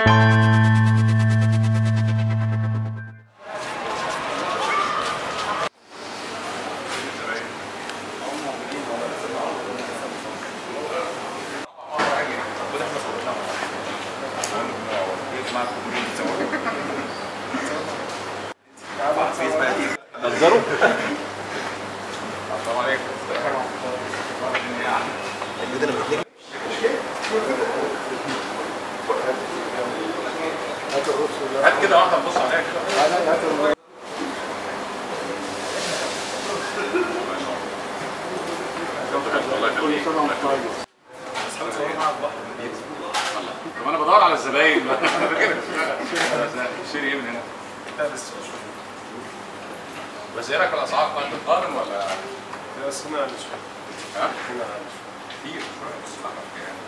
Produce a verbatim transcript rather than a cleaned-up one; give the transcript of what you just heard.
نظروا السلام عليكم. هات كده واحده نبص عليها كده. طب انا بدور على الزباين. شيري ايه من هنا؟ بس ايه رايك في الاسعار؟ طيب بتقارن ولا؟ بس هنا اقل شويه. ها؟ هنا اقل كتير شويه.